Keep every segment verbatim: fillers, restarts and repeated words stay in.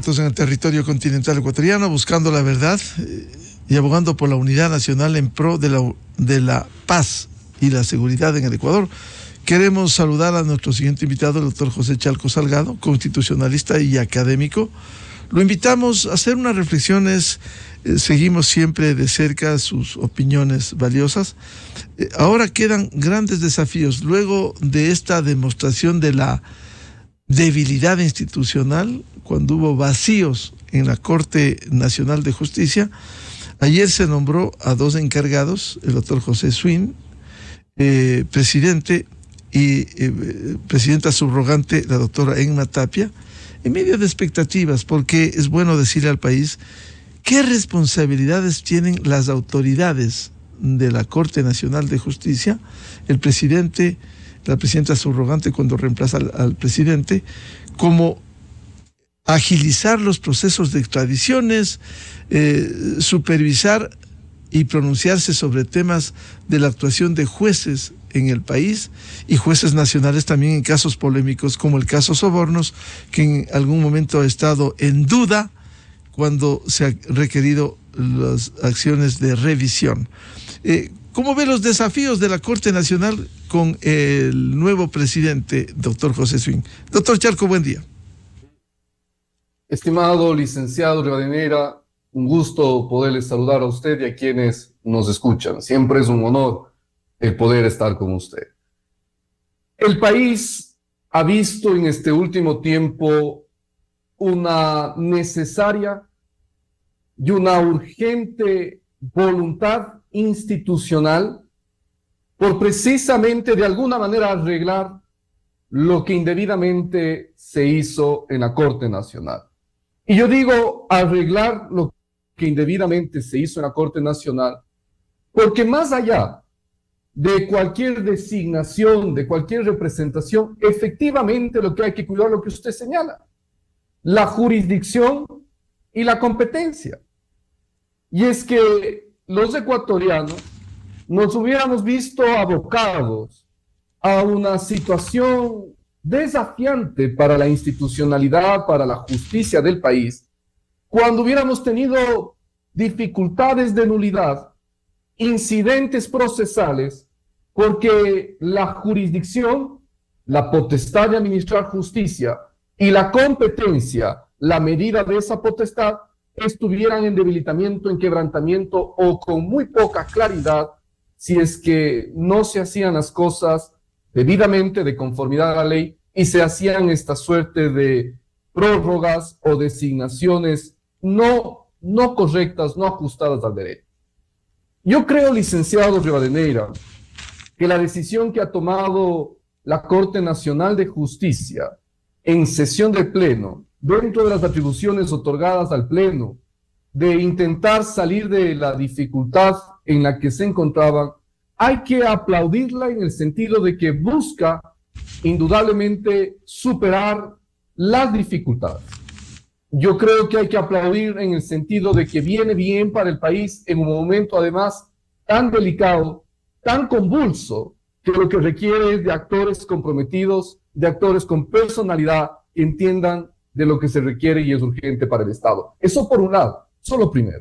expertos en el territorio continental ecuatoriano, buscando la verdad eh, y abogando por la unidad nacional en pro de la, de la paz y la seguridad en el Ecuador. Queremos saludar a nuestro siguiente invitado, el doctor José Chalco Salgado, constitucionalista y académico. Lo invitamos a hacer unas reflexiones, eh, seguimos siempre de cerca sus opiniones valiosas. Eh, ahora quedan grandes desafíos, luego de esta demostración de la debilidad institucional, cuando hubo vacíos en la Corte Nacional de Justicia. Ayer se nombró a dos encargados, el doctor José Swin, eh, presidente, y eh, presidenta subrogante, la doctora Enma Tapia, en medio de expectativas, porque es bueno decirle al país qué responsabilidades tienen las autoridades de la Corte Nacional de Justicia, el presidente, la presidenta subrogante cuando reemplaza al, al presidente, como agilizar los procesos de extradiciones, eh, supervisar y pronunciarse sobre temas de la actuación de jueces en el país y jueces nacionales también en casos polémicos como el caso Sobornos, que en algún momento ha estado en duda cuando se han requerido las acciones de revisión. Eh, ¿Cómo ve los desafíos de la Corte Nacional con el nuevo presidente, doctor José Swin? Doctor Chalco, buen día. Estimado licenciado Rivadeneira, un gusto poderles saludar a usted y a quienes nos escuchan. Siempre es un honor el poder estar con usted. El país ha visto en este último tiempo una necesaria y una urgente voluntad institucional por precisamente de alguna manera arreglar lo que indebidamente se hizo en la Corte Nacional. Y yo digo arreglar lo que indebidamente se hizo en la Corte Nacional, porque más allá de cualquier designación, de cualquier representación, efectivamente lo que hay que cuidar es lo que usted señala, la jurisdicción y la competencia. Y es que los ecuatorianos nos hubiéramos visto abocados a una situación desafiante para la institucionalidad, para la justicia del país, cuando hubiéramos tenido dificultades de nulidad, incidentes procesales, porque la jurisdicción, la potestad de administrar justicia y la competencia, la medida de esa potestad, estuvieran en debilitamiento, en quebrantamiento o con muy poca claridad si es que no se hacían las cosas debidamente de conformidad a la ley y se hacían esta suerte de prórrogas o designaciones no, no correctas, no ajustadas al derecho. Yo creo, licenciado Rivadeneira, que la decisión que ha tomado la Corte Nacional de Justicia en sesión de pleno, dentro de las atribuciones otorgadas al pleno, de intentar salir de la dificultad en la que se encontraban, hay que aplaudirla en el sentido de que busca indudablemente superar las dificultades. Yo creo que hay que aplaudir en el sentido de que viene bien para el país en un momento además tan delicado, tan convulso, que lo que requiere es de actores comprometidos, de actores con personalidad, que entiendan de lo que se requiere y es urgente para el Estado. Eso por un lado, solo primero.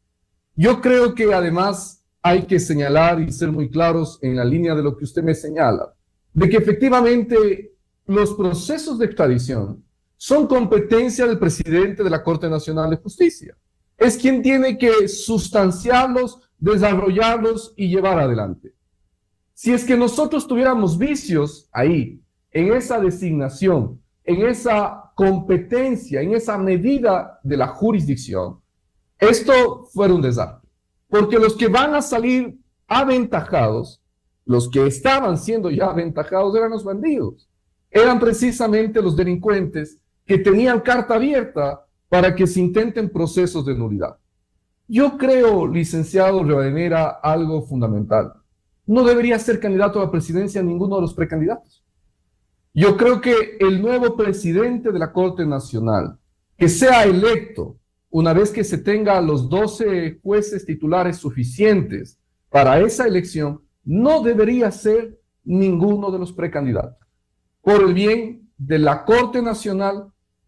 Yo creo que además hay que señalar y ser muy claros en la línea de lo que usted me señala, de que efectivamente los procesos de extradición son competencia del presidente de la Corte Nacional de Justicia. Es quien tiene que sustanciarlos, desarrollarlos y llevar adelante. Si es que nosotros tuviéramos vicios ahí, en esa designación, en esa competencia, en esa medida de la jurisdicción, esto fuera un desastre. Porque los que van a salir aventajados, los que estaban siendo ya aventajados eran los bandidos. Eran precisamente los delincuentes que tenían carta abierta para que se intenten procesos de nulidad. Yo creo, licenciado Rivadeneira, algo fundamental. No debería ser candidato a la presidencia ninguno de los precandidatos. Yo creo que el nuevo presidente de la Corte Nacional, que sea electo una vez que se tenga los doce jueces titulares suficientes para esa elección, no debería ser ninguno de los precandidatos. Por el bien de la Corte Nacional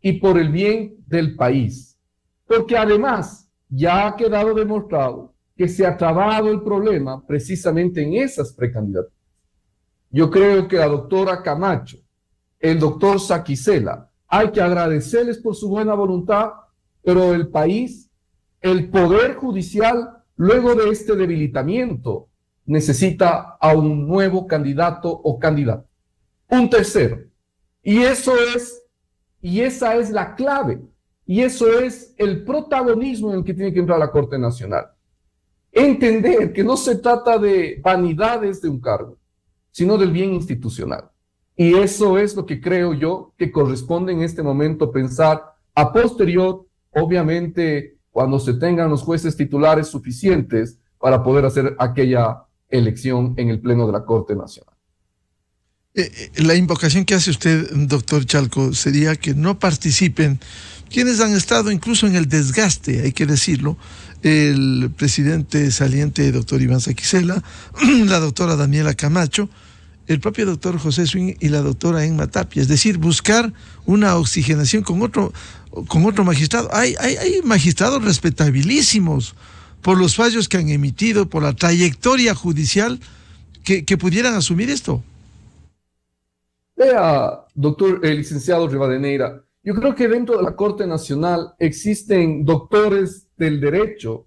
y por el bien del país. Porque además ya ha quedado demostrado que se ha trabado el problema precisamente en esas precandidaturas. Yo creo que la doctora Camacho, el doctor Saquicela, hay que agradecerles por su buena voluntad, pero el país, el Poder Judicial, luego de este debilitamiento, necesita a un nuevo candidato o candidata. Un tercero. Y eso es, y esa es la clave, y eso es el protagonismo en el que tiene que entrar la Corte Nacional. Entender que no se trata de vanidades de un cargo, sino del bien institucional. Y eso es lo que creo yo que corresponde en este momento pensar a posterior, obviamente, cuando se tengan los jueces titulares suficientes para poder hacer aquella elección en el Pleno de la Corte Nacional. Eh, la invocación que hace usted, doctor Chalco, sería que no participen quienes han estado incluso en el desgaste, hay que decirlo, el presidente saliente, doctor Iván Saquicela, la doctora Daniela Camacho, el propio doctor José Swing y la doctora Emma Tapia, es decir, buscar una oxigenación con otro, con otro magistrado. Hay, hay, hay magistrados respetabilísimos por los fallos que han emitido, por la trayectoria judicial, que, que pudieran asumir esto. Vea, doctor, el licenciado Rivadeneira, yo creo que dentro de la Corte Nacional existen doctores del derecho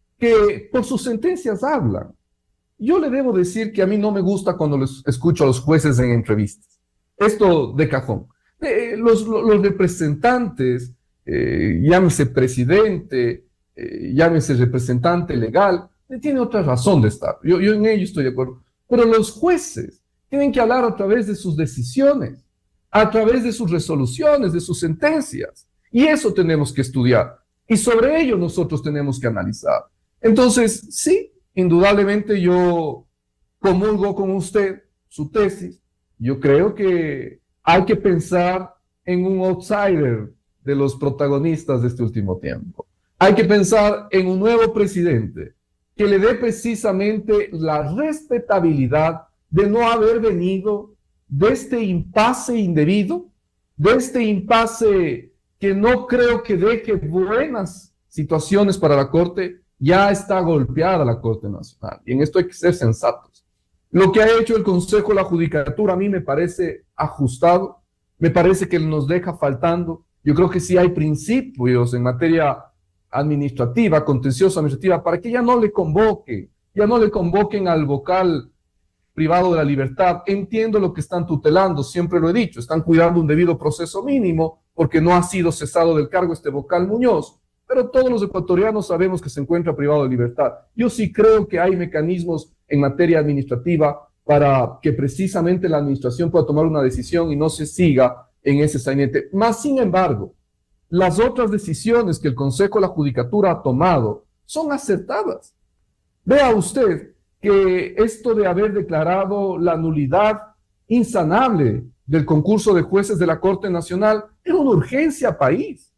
que por sus sentencias hablan. Yo le debo decir que a mí no me gusta cuando les escucho a los jueces en entrevistas. Esto de cajón. Eh, los, los representantes, eh, llámese presidente, eh, llámese representante legal, eh, tiene otra razón de estar. Yo, yo en ello estoy de acuerdo. Pero los jueces tienen que hablar a través de sus decisiones, a través de sus resoluciones, de sus sentencias. Y eso tenemos que estudiar. Y sobre ello nosotros tenemos que analizar. Entonces, sí, indudablemente yo comulgo con usted su tesis. Yo creo que hay que pensar en un outsider de los protagonistas de este último tiempo. Hay que pensar en un nuevo presidente que le dé precisamente la respetabilidad de no haber venido de este impasse indebido, de este impasse que no creo que deje buenas situaciones para la Corte. Ya está golpeada la Corte Nacional, y en esto hay que ser sensatos. Lo que ha hecho el Consejo de la Judicatura a mí me parece ajustado, me parece que nos deja faltando. Yo creo que sí hay principios en materia administrativa, contenciosa administrativa, para que ya no le convoquen, ya no le convoquen al vocal privado de la libertad. Entiendo lo que están tutelando, siempre lo he dicho, están cuidando un debido proceso mínimo, porque no ha sido cesado del cargo este vocal Muñoz, pero todos los ecuatorianos sabemos que se encuentra privado de libertad. Yo sí creo que hay mecanismos en materia administrativa para que precisamente la administración pueda tomar una decisión y no se siga en ese sainete. Más sin embargo, las otras decisiones que el Consejo de la Judicatura ha tomado son acertadas. Vea usted que esto de haber declarado la nulidad insanable del concurso de jueces de la Corte Nacional era una urgencia país.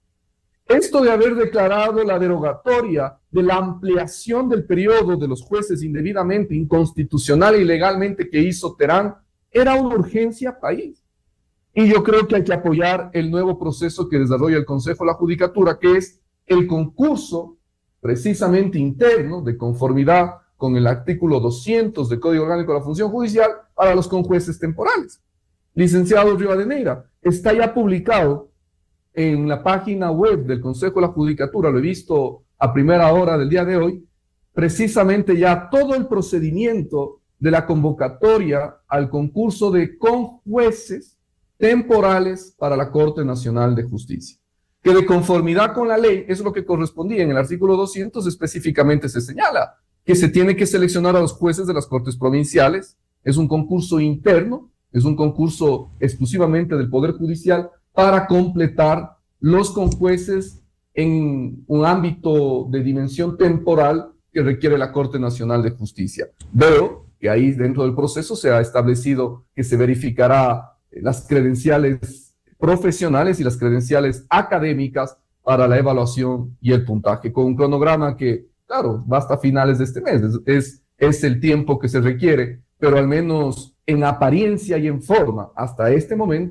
Esto de haber declarado la derogatoria de la ampliación del periodo de los jueces indebidamente, inconstitucional e ilegalmente que hizo Terán, era una urgencia país. Y yo creo que hay que apoyar el nuevo proceso que desarrolla el Consejo de la Judicatura, que es el concurso precisamente interno de conformidad con el artículo doscientos del Código Orgánico de la Función Judicial para los conjueces temporales. Licenciado Rivadeneira, está ya publicado en la página web del Consejo de la Judicatura, lo he visto a primera hora del día de hoy, precisamente ya todo el procedimiento de la convocatoria al concurso de conjueces temporales para la Corte Nacional de Justicia. Que de conformidad con la ley, eso es lo que correspondía en el artículo doscientos, específicamente se señala que se tiene que seleccionar a los jueces de las Cortes Provinciales, es un concurso interno, es un concurso exclusivamente del Poder Judicial, para completar los conjueces en un ámbito de dimensión temporal que requiere la Corte Nacional de Justicia. Veo que ahí dentro del proceso se ha establecido que se verificará las credenciales profesionales y las credenciales académicas para la evaluación y el puntaje, con un cronograma que, claro, va hasta finales de este mes, es, es, es el tiempo que se requiere, pero al menos en apariencia y en forma, hasta este momento,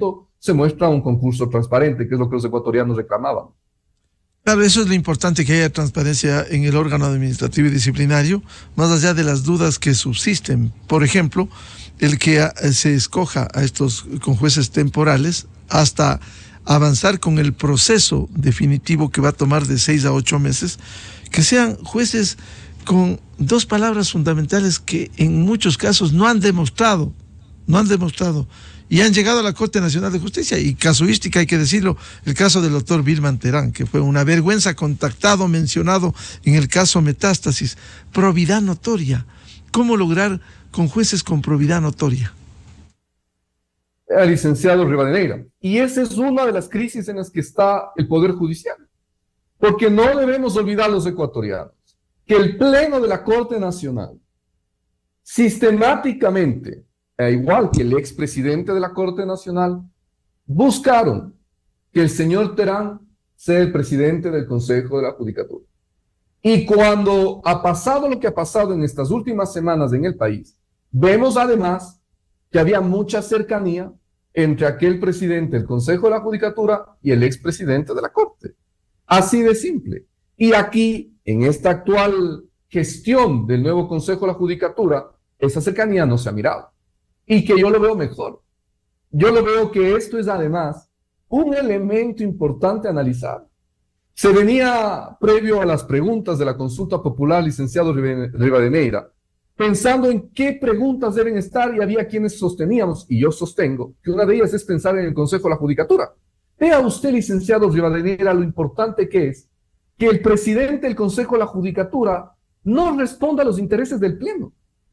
se muestra un concurso transparente, que es lo que los ecuatorianos reclamaban. Claro, eso es lo importante, que haya transparencia en el órgano administrativo y disciplinario, más allá de las dudas que subsisten. Por ejemplo, el que a, se escoja a estos con jueces temporales hasta avanzar con el proceso definitivo que va a tomar de seis a ocho meses, que sean jueces con dos palabras fundamentales que en muchos casos no han demostrado, no han demostrado, y han llegado a la Corte Nacional de Justicia. Y casuística, hay que decirlo, el caso del doctor Vilman Terán, que fue una vergüenza, contactado, mencionado en el caso Metástasis. Probidad notoria. ¿Cómo lograr con jueces con probidad notoria? El licenciado Rivadeneira. Y esa es una de las crisis en las que está el Poder Judicial. Porque no debemos olvidar los ecuatorianos que el Pleno de la Corte Nacional sistemáticamente, e igual que el expresidente de la Corte Nacional, buscaron que el señor Terán sea el presidente del Consejo de la Judicatura. Y cuando ha pasado lo que ha pasado en estas últimas semanas en el país, vemos además que había mucha cercanía entre aquel presidente del Consejo de la Judicatura y el expresidente de la Corte. Así de simple. Y aquí, en esta actual gestión del nuevo Consejo de la Judicatura, esa cercanía no se ha mirado. Y que yo lo veo mejor. Yo lo veo que esto es además un elemento importante a analizar. Se venía, previo a las preguntas de la consulta popular, licenciado Rivadeneira, pensando en qué preguntas deben estar, y había quienes sosteníamos, y yo sostengo, que una de ellas es pensar en el Consejo de la Judicatura. Vea usted, licenciado Rivadeneira, lo importante que es que el presidente del Consejo de la Judicatura no responda a los intereses del Pleno.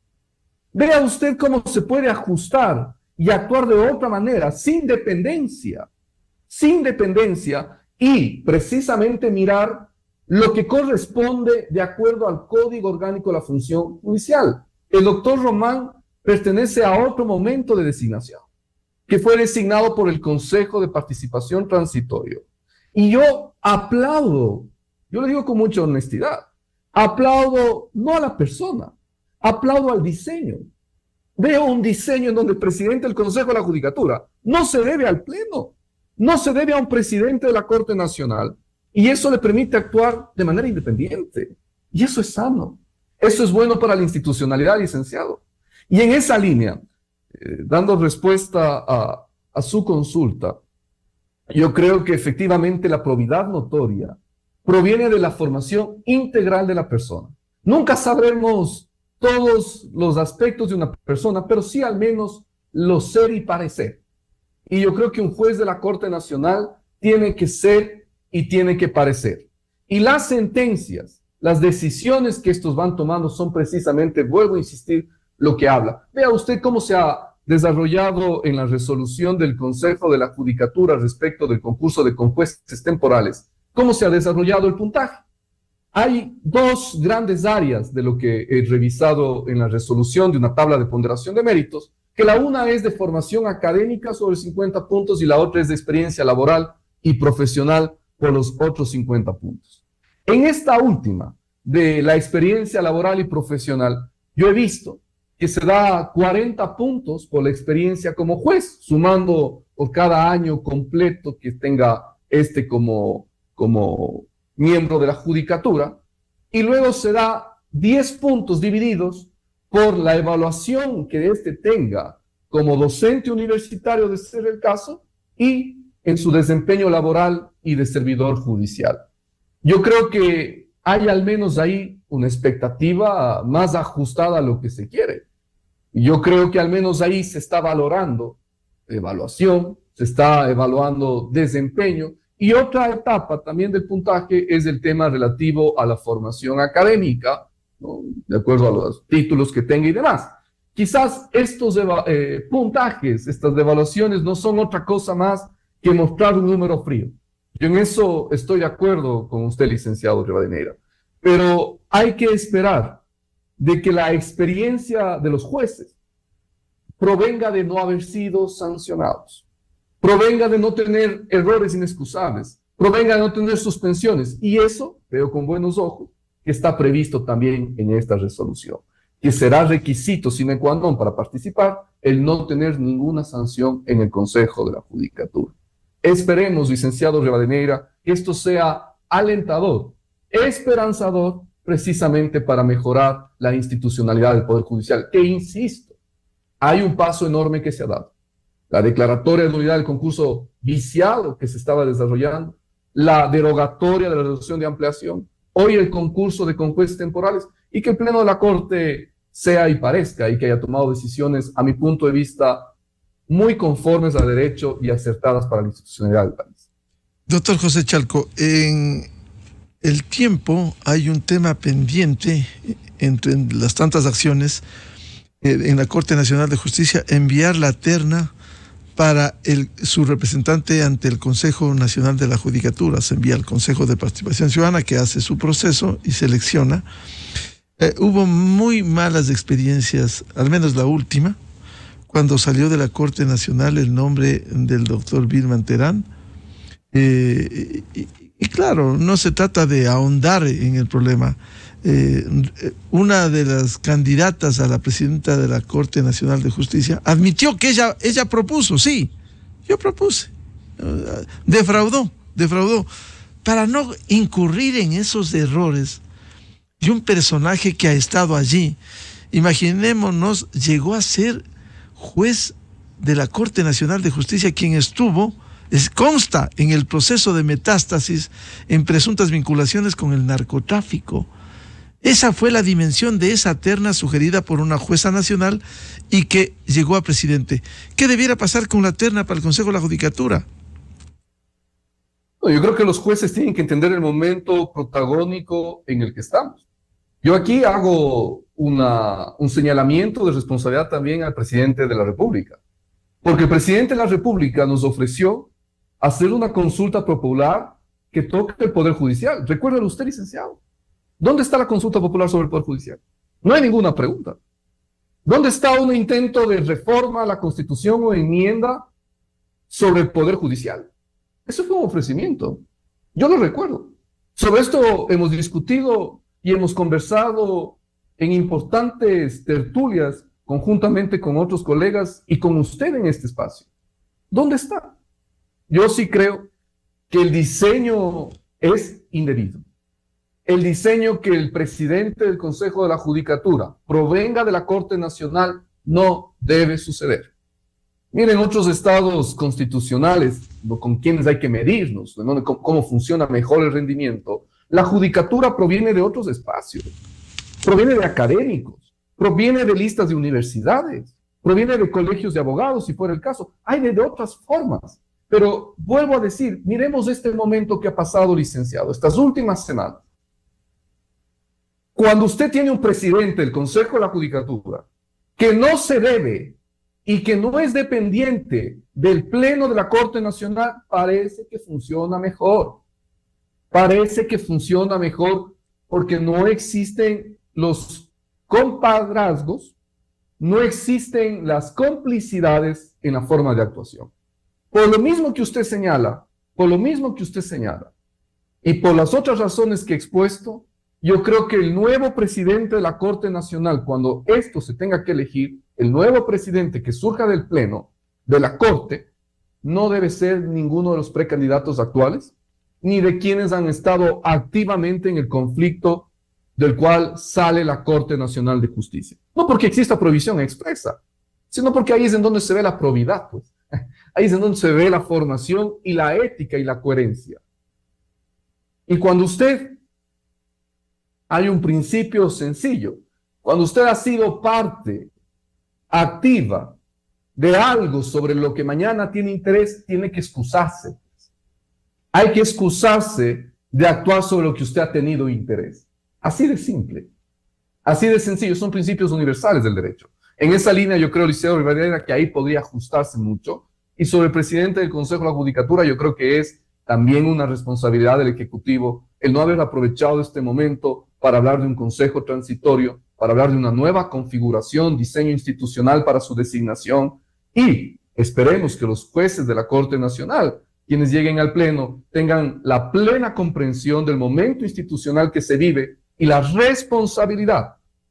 Vea usted cómo se puede ajustar y actuar de otra manera, sin dependencia, sin dependencia, y precisamente mirar lo que corresponde de acuerdo al Código Orgánico de la Función Judicial. El doctor Román pertenece a otro momento de designación, que fue designado por el Consejo de Participación Transitorio. Y yo aplaudo, yo le digo con mucha honestidad, aplaudo no a la persona, aplaudo al diseño. Veo un diseño en donde el presidente del Consejo de la Judicatura no se debe al Pleno, no se debe a un presidente de la Corte Nacional, y eso le permite actuar de manera independiente. Y eso es sano. Eso es bueno para la institucionalidad, licenciado. Y en esa línea, eh, dando respuesta a, a su consulta, yo creo que efectivamente la probidad notoria proviene de la formación integral de la persona. Nunca sabremos todos los aspectos de una persona, pero sí al menos lo ser y parecer. Y yo creo que un juez de la Corte Nacional tiene que ser y tiene que parecer. Y las sentencias, las decisiones que estos van tomando son precisamente, vuelvo a insistir, lo que habla. Vea usted cómo se ha desarrollado en la resolución del Consejo de la Judicatura respecto del concurso de jueces temporales, cómo se ha desarrollado el puntaje. Hay dos grandes áreas de lo que he revisado en la resolución de una tabla de ponderación de méritos, que la una es de formación académica sobre cincuenta puntos y la otra es de experiencia laboral y profesional por los otros cincuenta puntos. En esta última, de la experiencia laboral y profesional, yo he visto que se da cuarenta puntos por la experiencia como juez, sumando por cada año completo que tenga este como, como miembro de la judicatura, y luego se da diez puntos divididos por la evaluación que éste tenga como docente universitario, de ser el caso, y en su desempeño laboral y de servidor judicial. Yo creo que hay al menos ahí una expectativa más ajustada a lo que se quiere. Y yo creo que al menos ahí se está valorando evaluación, se está evaluando desempeño, y otra etapa también del puntaje es el tema relativo a la formación académica, ¿no?, de acuerdo a los títulos que tenga y demás. Quizás estos eh, puntajes, estas evaluaciones no son otra cosa más que mostrar un número frío. Yo en eso estoy de acuerdo con usted, licenciado Rivadeneira, pero hay que esperar de que la experiencia de los jueces provenga de no haber sido sancionados, provenga de no tener errores inexcusables, provenga de no tener suspensiones, y eso veo con buenos ojos que está previsto también en esta resolución. que será requisito sine qua non para participar el no tener ninguna sanción en el Consejo de la Judicatura. Esperemos, licenciado Rivadeneira, que esto sea alentador, esperanzador, precisamente para mejorar la institucionalidad del Poder Judicial, que, insisto, hay un paso enorme que se ha dado. La declaratoria de nulidad del concurso viciado que se estaba desarrollando, la derogatoria de la reducción de ampliación, hoy el concurso de conjueces temporales, y que el Pleno de la Corte sea y parezca y que haya tomado decisiones, a mi punto de vista, muy conformes a derecho y acertadas para la institucionalidad del país. Doctor José Chalco, en el tiempo hay un tema pendiente entre las tantas acciones eh, en la Corte Nacional de Justicia, enviar la terna para el, su representante ante el Consejo Nacional de la Judicatura. Se envía al Consejo de Participación Ciudadana, que hace su proceso y selecciona. Eh, hubo muy malas experiencias, al menos la última, cuando salió de la Corte Nacional el nombre del doctor Vilman Terán. Eh, y, y claro, no se trata de ahondar en el problema. Eh, una de las candidatas a la presidenta de la Corte Nacional de Justicia admitió que ella, ella propuso, sí, yo propuse, defraudó, defraudó, para no incurrir en esos errores de un personaje que ha estado allí. Imaginémonos, llegó a ser juez de la Corte Nacional de Justicia, quien estuvo, es, consta en el proceso de metástasis en presuntas vinculaciones con el narcotráfico. Esa fue la dimensión de esa terna sugerida por una jueza nacional y que llegó a presidente. ¿Qué debiera pasar con la terna para el Consejo de la Judicatura? No, yo creo que los jueces tienen que entender el momento protagónico en el que estamos. Yo aquí hago una, un señalamiento de responsabilidad también al presidente de la República, porque el presidente de la República nos ofreció hacer una consulta popular que toque el Poder Judicial. Recuérdelo usted, licenciado. ¿Dónde está la consulta popular sobre el Poder Judicial? No hay ninguna pregunta. ¿Dónde está un intento de reforma a la Constitución o enmienda sobre el Poder Judicial? Eso fue un ofrecimiento. Yo lo recuerdo. Sobre esto hemos discutido y hemos conversado en importantes tertulias conjuntamente con otros colegas y con usted en este espacio. ¿Dónde está? Yo sí creo que el diseño es indebido. El diseño que el presidente del Consejo de la Judicatura provenga de la Corte Nacional no debe suceder. Miren, otros estados constitucionales con quienes hay que medirnos, ¿no? Cómo funciona mejor el rendimiento. La judicatura proviene de otros espacios, proviene de académicos, proviene de listas de universidades, proviene de colegios de abogados, si fuera el caso. Hay de, de otras formas. Pero vuelvo a decir, miremos este momento que ha pasado, licenciado, estas últimas semanas. Cuando usted tiene un presidente del Consejo de la Judicatura que no se debe y que no es dependiente del Pleno de la Corte Nacional, parece que funciona mejor. Parece que funciona mejor porque no existen los compadrazgos, no existen las complicidades en la forma de actuación. Por lo mismo que usted señala, por lo mismo que usted señala, y por las otras razones que he expuesto, yo creo que el nuevo presidente de la Corte Nacional, cuando esto se tenga que elegir, el nuevo presidente que surja del Pleno de la Corte, no debe ser ninguno de los precandidatos actuales, ni de quienes han estado activamente en el conflicto del cual sale la Corte Nacional de Justicia. No porque exista prohibición expresa, sino porque ahí es en donde se ve la probidad, pues. Ahí es en donde se ve la formación y la ética y la coherencia. Y cuando usted, hay un principio sencillo, cuando usted ha sido parte activa de algo sobre lo que mañana tiene interés, tiene que excusarse. Hay que excusarse de actuar sobre lo que usted ha tenido interés. Así de simple, así de sencillo, son principios universales del derecho. En esa línea yo creo, Liceo Rivera, que ahí podría ajustarse mucho. Y sobre el presidente del Consejo de la Judicatura, yo creo que es también una responsabilidad del Ejecutivo el no haber aprovechado este momento para hablar de un consejo transitorio, para hablar de una nueva configuración, diseño institucional para su designación, y esperemos que los jueces de la Corte Nacional, quienes lleguen al Pleno, tengan la plena comprensión del momento institucional que se vive y la responsabilidad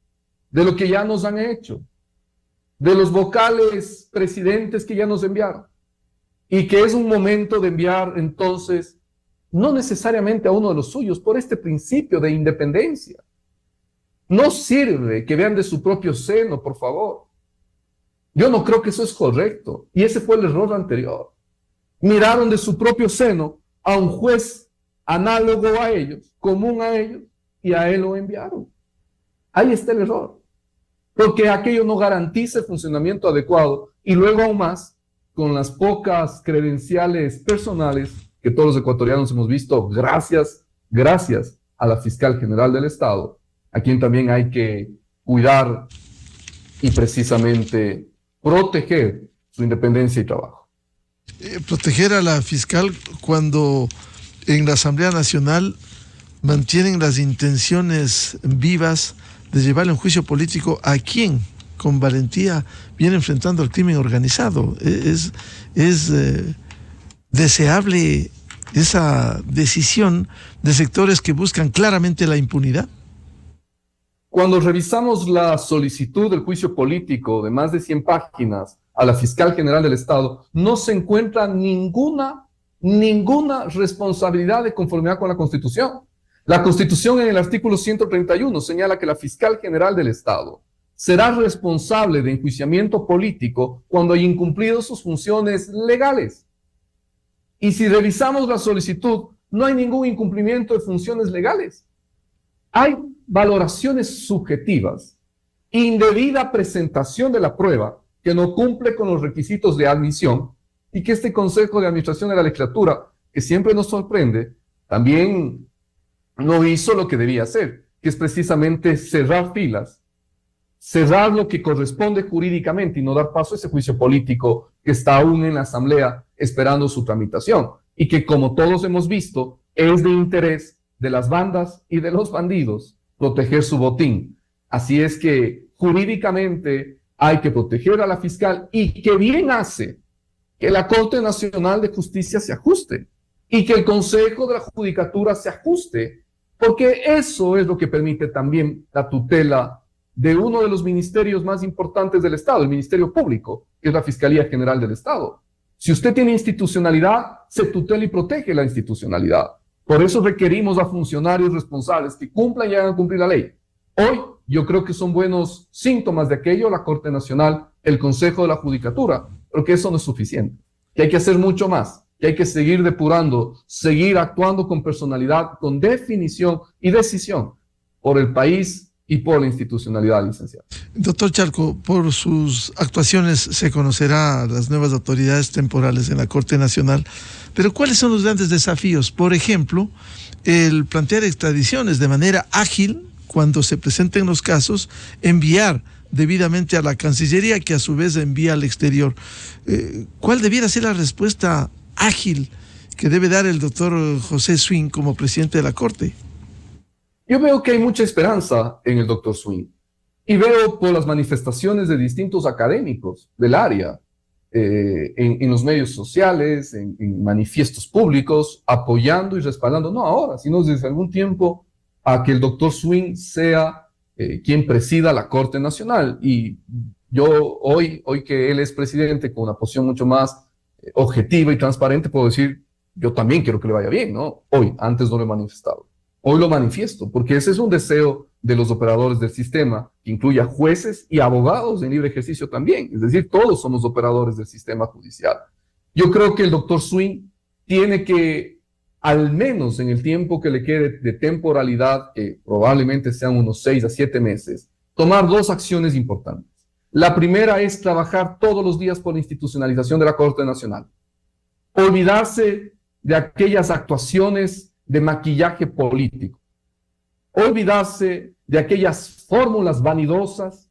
de lo que ya nos han hecho, de los vocales presidentes que ya nos enviaron, y que es un momento de enviar entonces, no necesariamente a uno de los suyos, por este principio de independencia. No sirve que vean de su propio seno, por favor. Yo no creo que eso es correcto, y ese fue el error anterior. Miraron de su propio seno a un juez análogo a ellos, común a ellos, y a él lo enviaron. Ahí está el error, porque aquello no garantiza el funcionamiento adecuado, y luego aún más, con las pocas credenciales personales que todos los ecuatorianos hemos visto, gracias, gracias a la fiscal general del Estado, a quien también hay que cuidar y precisamente proteger su independencia y trabajo. Eh, proteger a la fiscal cuando en la Asamblea Nacional mantienen las intenciones vivas de llevarle un juicio político a quien con valentía viene enfrentando al crimen organizado. Es, es eh, deseable esa decisión de sectores que buscan claramente la impunidad. Cuando revisamos la solicitud del juicio político de más de cien páginas a la fiscal general del Estado, no se encuentra ninguna, ninguna responsabilidad de conformidad con la Constitución. La Constitución en el artículo ciento treinta y uno señala que la fiscal general del Estado será responsable de enjuiciamiento político cuando haya incumplido sus funciones legales. Y si revisamos la solicitud, no hay ningún incumplimiento de funciones legales. Hay valoraciones subjetivas, indebida presentación de la prueba que no cumple con los requisitos de admisión y que este Consejo de Administración de la Legislatura, que siempre nos sorprende, también no hizo lo que debía hacer, que es precisamente cerrar filas, cerrar lo que corresponde jurídicamente y no dar paso a ese juicio político que está aún en la Asamblea esperando su tramitación y que, como todos hemos visto, es de interés de las bandas y de los bandidos proteger su botín. Así es que jurídicamente hay que proteger a la fiscal y que bien hace que la Corte Nacional de Justicia se ajuste y que el Consejo de la Judicatura se ajuste, porque eso es lo que permite también la tutela de uno de los ministerios más importantes del Estado, el Ministerio Público, que es la Fiscalía General del Estado. Si usted tiene institucionalidad, se tutela y protege la institucionalidad. Por eso requerimos a funcionarios responsables que cumplan y hagan cumplir la ley. Hoy yo creo que son buenos síntomas de aquello la Corte Nacional, el Consejo de la Judicatura, pero que eso no es suficiente, que hay que hacer mucho más, que hay que seguir depurando, seguir actuando con personalidad, con definición y decisión por el país y por la institucionalidad, licenciado. Doctor Charco, por sus actuaciones se conocerá a las nuevas autoridades temporales en la Corte Nacional, pero ¿cuáles son los grandes desafíos? Por ejemplo, el plantear extradiciones de manera ágil cuando se presenten los casos, enviar debidamente a la Cancillería, que a su vez envía al exterior. Eh, ¿Cuál debiera ser la respuesta ágil que debe dar el doctor José Swing como presidente de la Corte? Yo veo que hay mucha esperanza en el doctor Swing y veo por las manifestaciones de distintos académicos del área, eh, en, en los medios sociales, en, en manifiestos públicos, apoyando y respaldando, no ahora, sino desde algún tiempo, a que el doctor Swing sea eh, quien presida la Corte Nacional. Y yo hoy, hoy que él es presidente con una posición mucho más eh, objetiva y transparente, puedo decir, yo también quiero que le vaya bien, ¿no? Hoy, antes no lo he manifestado. Hoy lo manifiesto, porque ese es un deseo de los operadores del sistema, que incluye a jueces y abogados en libre ejercicio también. Es decir, todos somos operadores del sistema judicial. Yo creo que el doctor Swing tiene que, al menos en el tiempo que le quede de temporalidad, que probablemente sean unos seis a siete meses, tomar dos acciones importantes. La primera es trabajar todos los días por la institucionalización de la Corte Nacional. Olvidarse de aquellas actuaciones de maquillaje político. Olvidarse de aquellas fórmulas vanidosas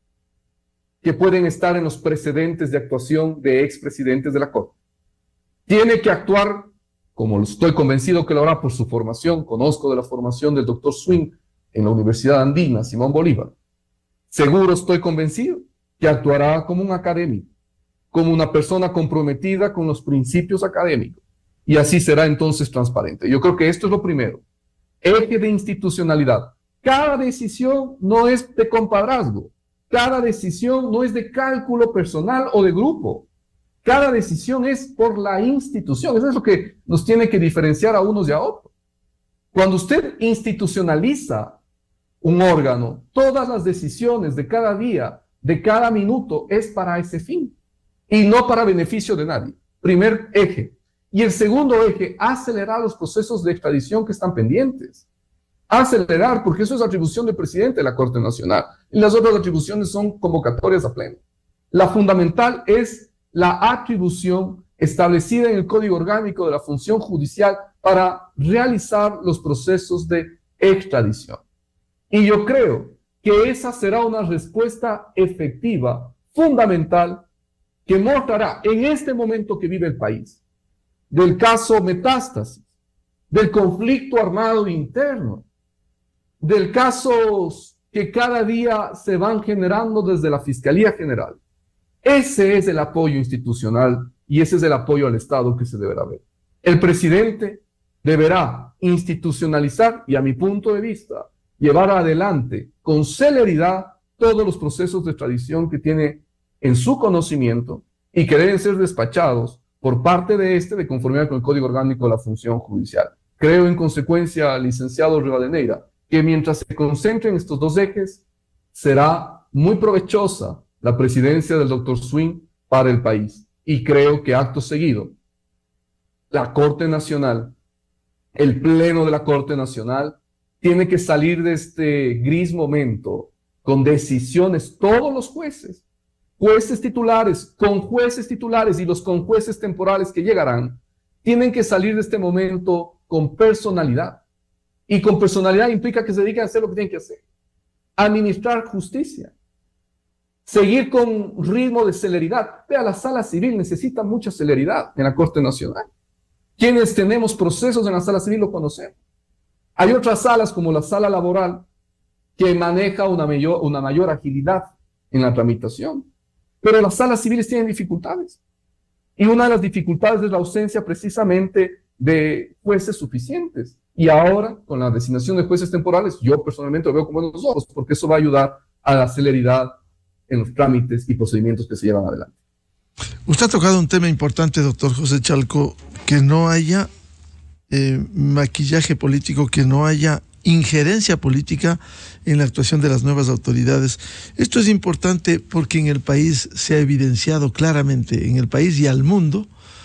que pueden estar en los precedentes de actuación de expresidentes de la Corte. Tiene que actuar, como estoy convencido que lo hará por su formación, conozco de la formación del doctor Swing en la Universidad Andina, Simón Bolívar. Seguro estoy convencido que actuará como un académico, como una persona comprometida con los principios académicos. Y así será entonces transparente. Yo creo que esto es lo primero. Eje de institucionalidad. Cada decisión no es de compadrazgo. Cada decisión no es de cálculo personal o de grupo. Cada decisión es por la institución. Eso es lo que nos tiene que diferenciar a unos y a otros. Cuando usted institucionaliza un órgano, todas las decisiones de cada día, de cada minuto, es para ese fin y no para beneficio de nadie. Primer eje. Y el segundo eje, acelerar los procesos de extradición que están pendientes. Acelerar, porque eso es atribución del presidente de la Corte Nacional. Y las otras atribuciones son convocatorias a pleno. La fundamental es la atribución establecida en el Código Orgánico de la Función Judicial para realizar los procesos de extradición. Y yo creo que esa será una respuesta efectiva, fundamental, que mostrará en este momento que vive el país, del caso Metástasis, del conflicto armado interno, del casos que cada día se van generando desde la Fiscalía General. Ese es el apoyo institucional y ese es el apoyo al Estado que se deberá ver. El presidente deberá institucionalizar y, a mi punto de vista, llevar adelante con celeridad todos los procesos de extradición que tiene en su conocimiento y que deben ser despachados por parte de este de conformidad con el Código Orgánico de la Función Judicial. Creo, en consecuencia, licenciado Rivadeneira, que mientras se concentren estos dos ejes, será muy provechosa la presidencia del doctor Swing para el país. Y creo que acto seguido, la Corte Nacional, el Pleno de la Corte Nacional, tiene que salir de este gris momento con decisiones, todos los jueces, jueces titulares, con jueces titulares y los con jueces temporales que llegarán, tienen que salir de este momento con personalidad. Y con personalidad implica que se dediquen a hacer lo que tienen que hacer. Administrar justicia. Seguir con ritmo de celeridad. Vea, la sala civil necesita mucha celeridad en la Corte Nacional. Quienes tenemos procesos en la sala civil lo conocemos. Hay otras salas, como la sala laboral, que maneja una mayor, una mayor agilidad en la tramitación. Pero las salas civiles tienen dificultades. Y una de las dificultades es la ausencia precisamente de jueces suficientes. Y ahora, con la designación de jueces temporales, yo personalmente lo veo con buenos ojos, porque eso va a ayudar a la celeridad en los trámites y procedimientos que se llevan adelante. Usted ha tocado un tema importante, doctor José Chalco, que no haya eh, maquillaje político, que no haya injerencia política en la actuación de las nuevas autoridades. Esto es importante porque en el país se ha evidenciado claramente, en el país y al mundo,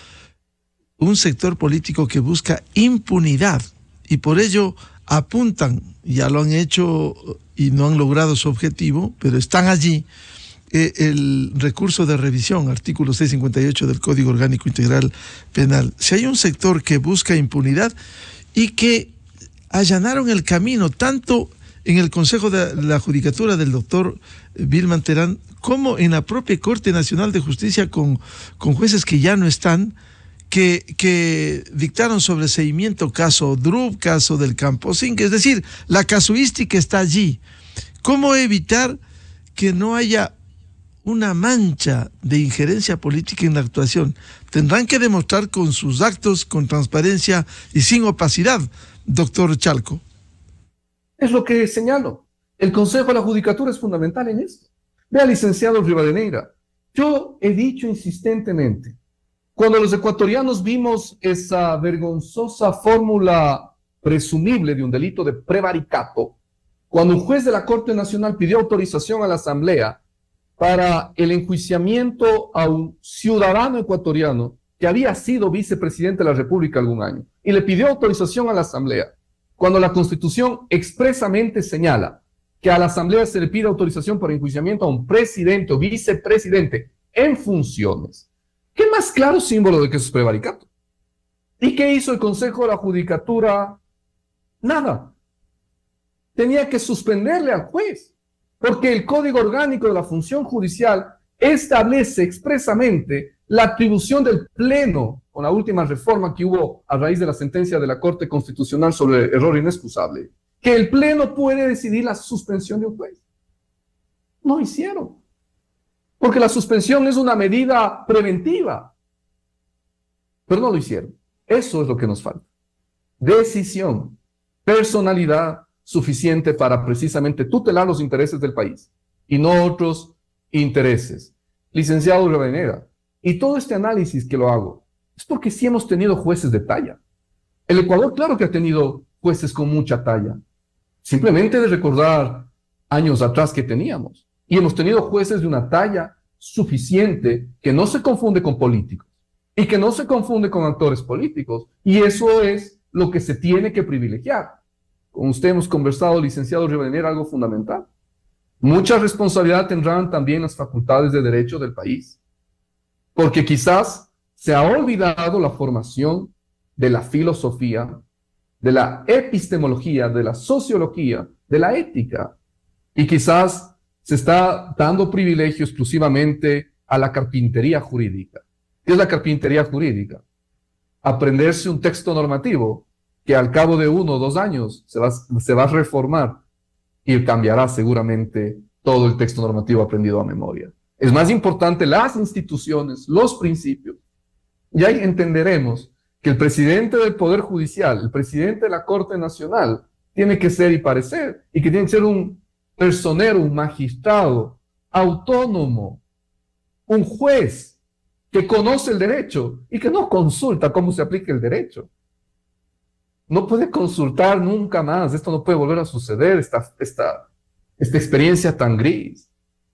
un sector político que busca impunidad y por ello apuntan, ya lo han hecho y no han logrado su objetivo, pero están allí, eh, el recurso de revisión, artículo seiscientos cincuenta y ocho del Código Orgánico Integral Penal. Si hay un sector que busca impunidad y que allanaron el camino tanto en el Consejo de la Judicatura del doctor Vilman Terán como en la propia Corte Nacional de Justicia con, con jueces que ya no están, que, que dictaron sobreseimiento caso Drup, caso del Camposinque, es decir, la casuística está allí. ¿Cómo evitar que no haya una mancha de injerencia política en la actuación? Tendrán que demostrar con sus actos, con transparencia y sin opacidad, doctor Chalco. Es lo que señalo. El Consejo de la Judicatura es fundamental en esto. Vea, licenciado Rivadeneira, yo he dicho insistentemente, cuando los ecuatorianos vimos esa vergonzosa fórmula presumible de un delito de prevaricato, cuando un juez de la Corte Nacional pidió autorización a la Asamblea para el enjuiciamiento a un ciudadano ecuatoriano que había sido vicepresidente de la República algún año, y le pidió autorización a la Asamblea, cuando la Constitución expresamente señala que a la Asamblea se le pide autorización para enjuiciamiento a un presidente o vicepresidente en funciones. ¿Qué más claro símbolo de que eso es prevaricato? ¿Y qué hizo el Consejo de la Judicatura? Nada. Tenía que suspenderle al juez, porque el Código Orgánico de la Función Judicial establece expresamente la atribución del Pleno, con la última reforma que hubo a raíz de la sentencia de la Corte Constitucional sobre el error inexcusable, que el Pleno puede decidir la suspensión de un juez. No hicieron, porque la suspensión es una medida preventiva, pero no lo hicieron. Eso es lo que nos falta. Decisión, personalidad, suficiente para precisamente tutelar los intereses del país y no otros intereses. Licenciado Rivadeneira, y todo este análisis que lo hago es porque sí hemos tenido jueces de talla. El Ecuador, claro que ha tenido jueces con mucha talla. Simplemente de recordar años atrás que teníamos. Y hemos tenido jueces de una talla suficiente que no se confunde con políticos y que no se confunde con actores políticos. Y eso es lo que se tiene que privilegiar. Con usted hemos conversado, licenciado Rivadeneira, algo fundamental. Mucha responsabilidad tendrán también las facultades de derecho del país, porque quizás se ha olvidado la formación de la filosofía, de la epistemología, de la sociología, de la ética, y quizás se está dando privilegio exclusivamente a la carpintería jurídica. ¿Qué es la carpintería jurídica? Aprenderse un texto normativo que al cabo de uno o dos años se va, se va a reformar y cambiará seguramente todo el texto normativo aprendido a memoria. Es más importante las instituciones, los principios. Y ahí entenderemos que el presidente del Poder Judicial, el presidente de la Corte Nacional, tiene que ser y parecer, y que tiene que ser un personero, un magistrado autónomo, un juez que conoce el derecho y que no consulta cómo se aplica el derecho. No puede consultar nunca más, esto no puede volver a suceder, esta, esta, esta experiencia tan gris.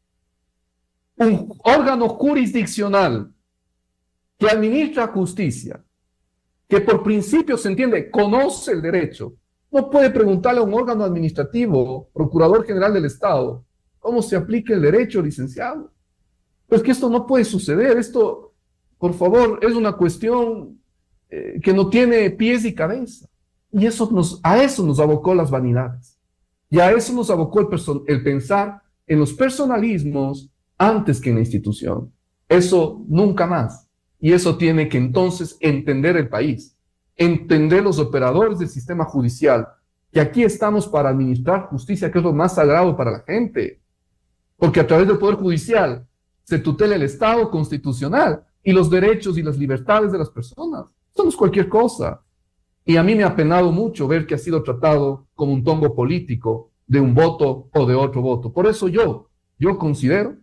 Un órgano jurisdiccional que administra justicia, que por principio se entiende, conoce el derecho, no puede preguntarle a un órgano administrativo, Procurador General del Estado, cómo se aplica el derecho, licenciado. Pues que esto no puede suceder, esto, por favor, es una cuestión eh, que no tiene pies y cabeza. Y eso nos, a eso nos abocó las vanidades. Y a eso nos abocó el, person, el pensar en los personalismos antes que en la institución. Eso nunca más. Y eso tiene que entonces entender el país, entender los operadores del sistema judicial, que aquí estamos para administrar justicia, que es lo más sagrado para la gente. Porque a través del Poder Judicial se tutela el Estado constitucional y los derechos y las libertades de las personas. Esto no es cualquier cosa. Y a mí me ha penado mucho ver que ha sido tratado como un tongo político de un voto o de otro voto. Por eso yo, yo considero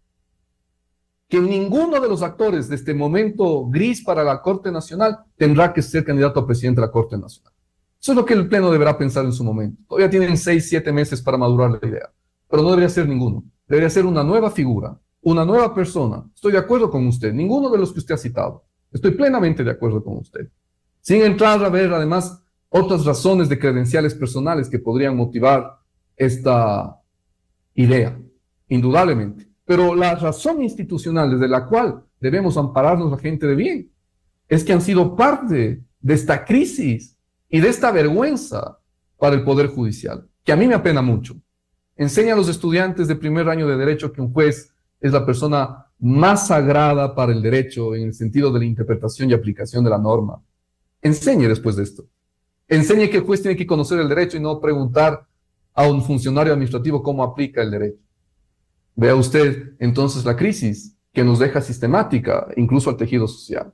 que ninguno de los actores de este momento gris para la Corte Nacional tendrá que ser candidato a presidente de la Corte Nacional. Eso es lo que el Pleno deberá pensar en su momento. Todavía tienen seis, siete meses para madurar la idea, pero no debería ser ninguno. Debería ser una nueva figura, una nueva persona. Estoy de acuerdo con usted, ninguno de los que usted ha citado. Estoy plenamente de acuerdo con usted. Sin entrar a ver, además, otras razones de credenciales personales que podrían motivar esta idea, indudablemente. Pero la razón institucional desde la cual debemos ampararnos la gente de bien es que han sido parte de esta crisis y de esta vergüenza para el Poder Judicial, que a mí me apena mucho. Enseña a los estudiantes de primer año de Derecho que un juez es la persona más sagrada para el derecho en el sentido de la interpretación y aplicación de la norma. Enseñe después de esto. Enseñe que el juez tiene que conocer el derecho y no preguntar a un funcionario administrativo cómo aplica el derecho. Vea usted entonces la crisis que nos deja sistemática, incluso al tejido social.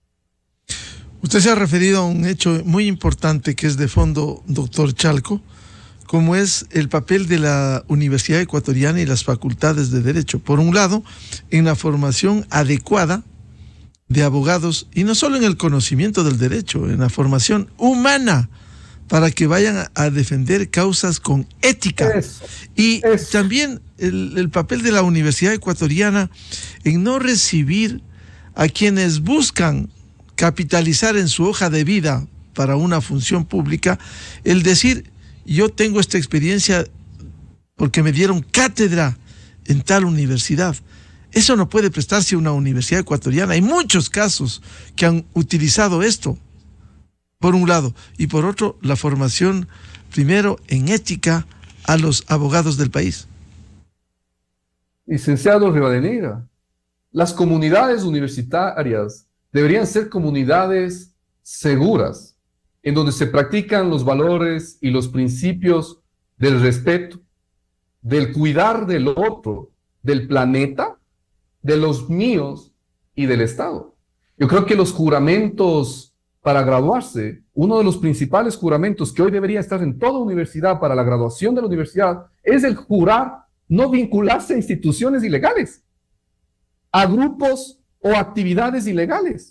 Usted se ha referido a un hecho muy importante que es de fondo, doctor Chalco, como es el papel de la Universidad Ecuatoriana y las facultades de Derecho. Por un lado, en la formación adecuada de abogados, y no solo en el conocimiento del derecho, en la formación humana, para que vayan a, a defender causas con ética. Eso, y eso. También el, el papel de la Universidad Ecuatoriana en no recibir a quienes buscan capitalizar en su hoja de vida para una función pública, el decir, yo tengo esta experiencia porque me dieron cátedra en tal universidad. Eso no puede prestarse a una universidad ecuatoriana. Hay muchos casos que han utilizado esto, por un lado, y por otro, la formación, primero, en ética a los abogados del país. Licenciado Rivadeneira, las comunidades universitarias deberían ser comunidades seguras, en donde se practican los valores y los principios del respeto, del cuidar del otro, del planeta, de los míos y del Estado. Yo creo que los juramentos para graduarse, uno de los principales juramentos que hoy debería estar en toda universidad para la graduación de la universidad es el jurar no vincularse a instituciones ilegales, a grupos o actividades ilegales.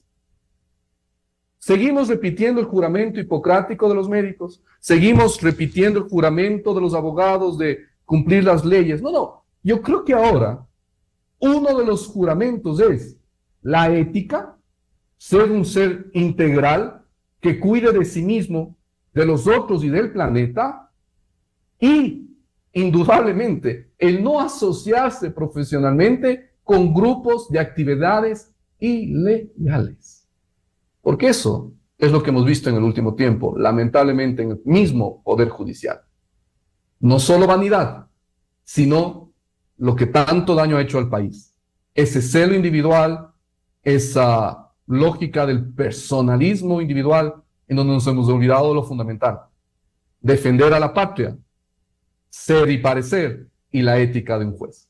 Seguimos repitiendo el juramento hipocrático de los médicos, seguimos repitiendo el juramento de los abogados de cumplir las leyes. No, no, yo creo que ahora uno de los juramentos es la ética, ser un ser integral que cuide de sí mismo, de los otros y del planeta, y indudablemente el no asociarse profesionalmente con grupos de actividades ilegales. Porque eso es lo que hemos visto en el último tiempo, lamentablemente en el mismo Poder Judicial. No solo vanidad, sino lo que tanto daño ha hecho al país. Ese celo individual, esa lógica del personalismo individual, en donde nos hemos olvidado de lo fundamental: defender a la patria, ser y parecer, y la ética de un juez.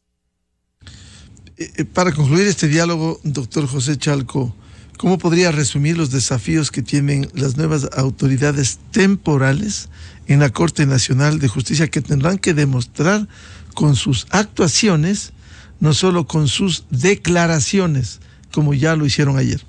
Eh, para concluir este diálogo, doctor José Chalco, ¿cómo podría resumir los desafíos que tienen las nuevas autoridades temporales en la Corte Nacional de Justicia, que tendrán que demostrar con sus actuaciones, no solo con sus declaraciones, como ya lo hicieron ayer?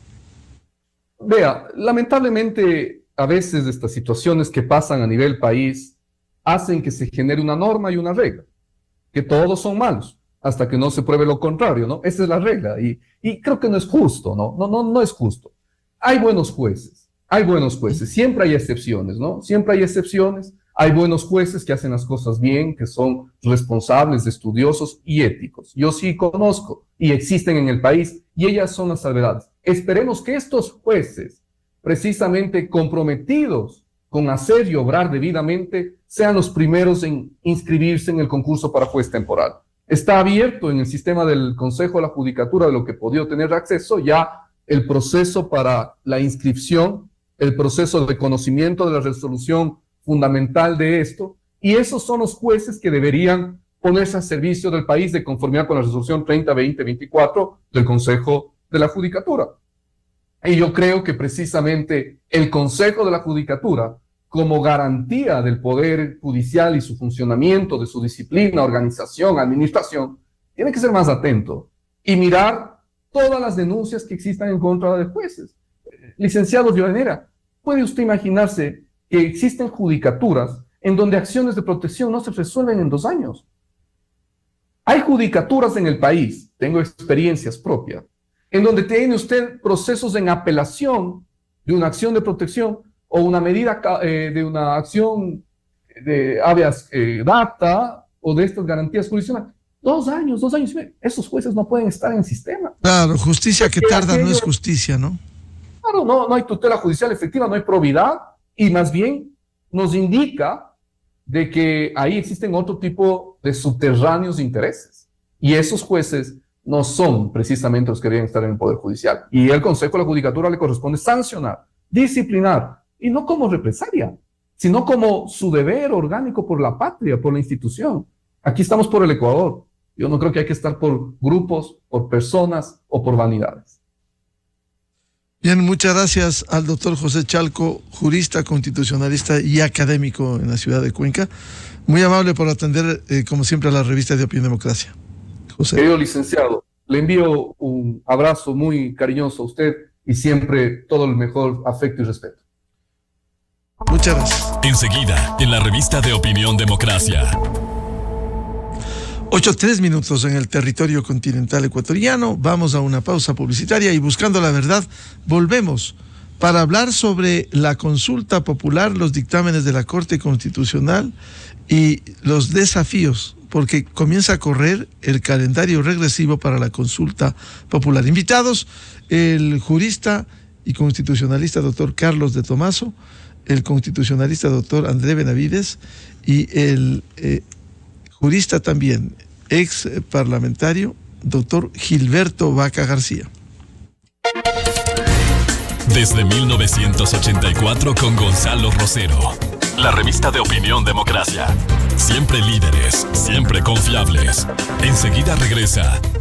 Vea, lamentablemente a veces estas situaciones que pasan a nivel país hacen que se genere una norma y una regla, que todos son malos hasta que no se pruebe lo contrario, ¿no? Esa es la regla, y, y creo que no es justo, ¿no? No, no, no es justo. Hay buenos jueces, hay buenos jueces, siempre hay excepciones, ¿no? Siempre hay excepciones, hay buenos jueces que hacen las cosas bien, que son responsables, estudiosos y éticos. Yo sí conozco y existen en el país, y ellas son las salvedades. Esperemos que estos jueces, precisamente comprometidos con hacer y obrar debidamente, sean los primeros en inscribirse en el concurso para juez temporal. Está abierto en el sistema del Consejo de la Judicatura, de lo que he podido tener acceso, ya el proceso para la inscripción, el proceso de conocimiento de la resolución fundamental de esto, y esos son los jueces que deberían ponerse al servicio del país de conformidad con la resolución treinta veinte veinticuatro del Consejo de la Judicatura. Y yo creo que precisamente el Consejo de la Judicatura, como garantía del Poder Judicial y su funcionamiento, de su disciplina, organización, administración, tiene que ser más atento y mirar todas las denuncias que existan en contra de jueces. Licenciado Rivadeneira, ¿puede usted imaginarse que existen judicaturas en donde acciones de protección no se resuelven en dos años? Hay judicaturas en el país, tengo experiencias propias, en donde tiene usted procesos en apelación de una acción de protección o una medida eh, de una acción de habeas eh, data o de estas garantías jurisdiccionales. Dos años, dos años y medio. Esos jueces no pueden estar en el sistema. Claro, justicia que tarda no es justicia, ¿no? Claro, no, no hay tutela judicial efectiva, no hay probidad, y más bien nos indica de que ahí existen otro tipo de subterráneos de intereses. Y esos jueces no son precisamente los que deberían estar en el Poder Judicial. Y el Consejo de la Judicatura le corresponde sancionar, disciplinar, y no como represalia, sino como su deber orgánico por la patria, por la institución. Aquí estamos por el Ecuador. Yo no creo que hay que estar por grupos, por personas o por vanidades. Bien, muchas gracias al doctor José Chalco, jurista, constitucionalista y académico en la ciudad de Cuenca. Muy amable por atender, eh, como siempre, a la revista de Opinión Democracia. José. Querido licenciado, le envío un abrazo muy cariñoso a usted y siempre todo el mejor afecto y respeto. Muchas gracias. Enseguida, en la revista de Opinión Democracia. Ocho, tres minutos en el territorio continental ecuatoriano. Vamos a una pausa publicitaria y buscando la verdad, volvemos para hablar sobre la consulta popular, los dictámenes de la Corte Constitucional y los desafíos, porque comienza a correr el calendario regresivo para la consulta popular. Invitados, el jurista y constitucionalista doctor Carlos de Tomaso, el constitucionalista doctor André Benavides y el eh, jurista también, ex parlamentario, doctor Gilberto Vaca García. Desde mil novecientos ochenta y cuatro con Gonzalo Rosero. La revista de Opinión Democracia. Siempre líderes, siempre confiables. Enseguida regresa